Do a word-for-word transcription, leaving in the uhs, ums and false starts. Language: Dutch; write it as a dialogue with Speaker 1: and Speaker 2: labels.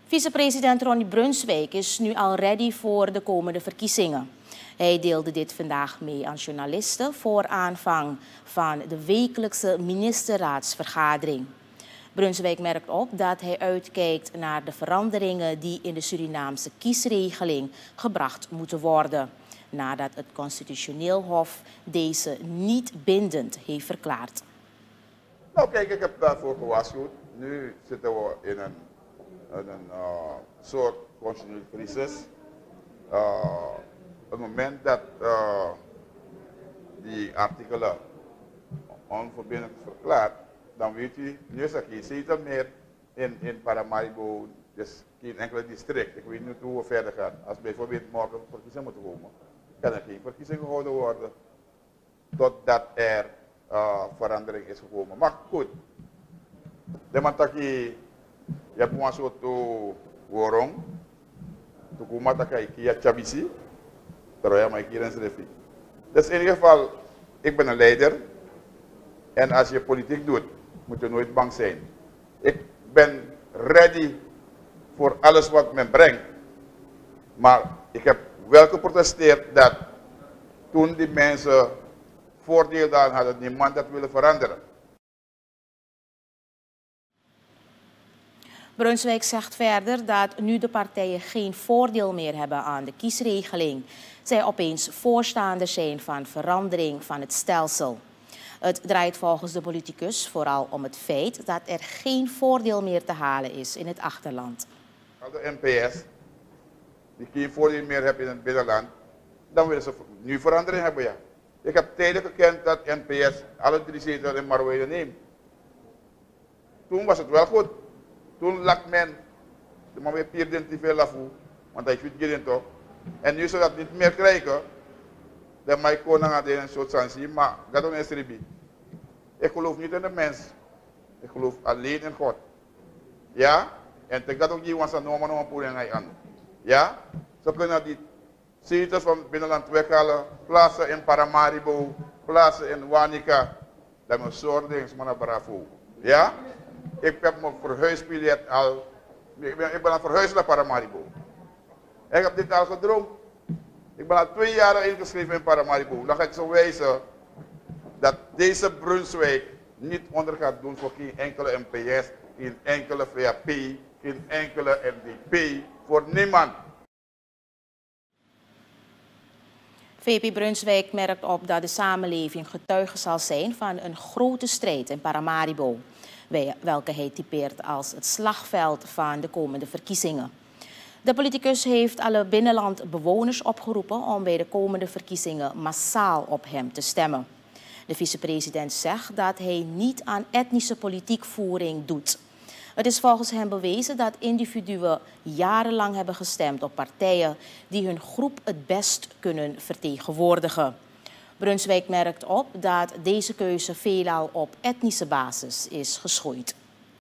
Speaker 1: Vicepresident Ronnie Brunswijk is nu al ready voor de komende verkiezingen. Hij deelde dit vandaag mee aan journalisten voor aanvang van de wekelijkse ministerraadsvergadering. Brunswijk merkt op dat hij uitkijkt naar de veranderingen die in de Surinaamse kiesregeling gebracht moeten worden, nadat het Constitutioneel Hof deze niet bindend heeft verklaard.
Speaker 2: Nou kijk, ik heb daarvoor gewaarschuwd. Nu zitten we in een, in een uh, soort constitutionele crisis. Uh, op het moment dat uh, die artikelen onverbindelijk verklaard, dan weet u, nu is er geen zetel meer in, in Paramaribo, dus geen enkele district. Ik weet niet hoe we verder gaan. Als bijvoorbeeld morgen verkiezingen moeten komen, kan er geen verkiezingen gehouden worden totdat er uh, verandering is gekomen. Maar goed, de mantaki, je hebt een soort worong, toen kom je kia chabisi, terwijl je hier in Srefi. Dus in ieder geval, ik ben een leider en als je politiek doet, moet je nooit bang zijn. Ik ben ready voor alles wat men brengt. Maar ik heb wel geprotesteerd dat toen die mensen voordeel aan hadden, niemand dat willen veranderen.
Speaker 1: Brunswijk zegt verder dat nu de partijen geen voordeel meer hebben aan de kiesregeling, zij opeens voorstaanders zijn van verandering van het stelsel. Het draait volgens de politicus vooral om het feit dat er geen voordeel meer te halen is in het achterland.
Speaker 2: Als de N P S die geen voordeel meer hebben in het binnenland, dan willen ze nu verandering hebben. Ja. Ik heb tijdelijk gekend dat N P S alle drie zetels in Marwede neemt. Toen was het wel goed. Toen lag men, de man weer pierden te veel lafu, want hij vindt je toch. En nu zou dat niet meer krijgen. Dan mag ik gewoon naar een soort sansie, maar dat is een ribi. Ik geloof niet in de mens. Ik geloof alleen in God. Ja? En ik dat ook niet want ze normaal nog een poeling aan. Ja? Ze kunnen die zetels van het binnenland weghalen, plaatsen in Paramaribo, plaatsen in Wanica. Dat is een soort ding, maar naar bravo. Ja? Ik heb mijn verhuisbiljet al, ik ben, ik ben aan het verhuizen naar Paramaribo. Ik heb dit al gedroomd. Ik ben al twee jaar ingeschreven in Paramaribo. Dan ga ik zo wijzen dat deze Brunswijk niet onder gaat doen voor geen enkele N P S, geen enkele V A P, geen enkele N D P, voor niemand.
Speaker 1: V P Brunswijk merkt op dat de samenleving getuige zal zijn van een grote strijd in Paramaribo, welke hij typeert als het slagveld van de komende verkiezingen. De politicus heeft alle binnenlandbewoners opgeroepen om bij de komende verkiezingen massaal op hem te stemmen. De vicepresident zegt dat hij niet aan etnische politiekvoering doet. Het is volgens hem bewezen dat individuen jarenlang hebben gestemd op partijen die hun groep het best kunnen vertegenwoordigen. Brunswijk merkt op dat deze keuze veelal op etnische basis is geschoeid.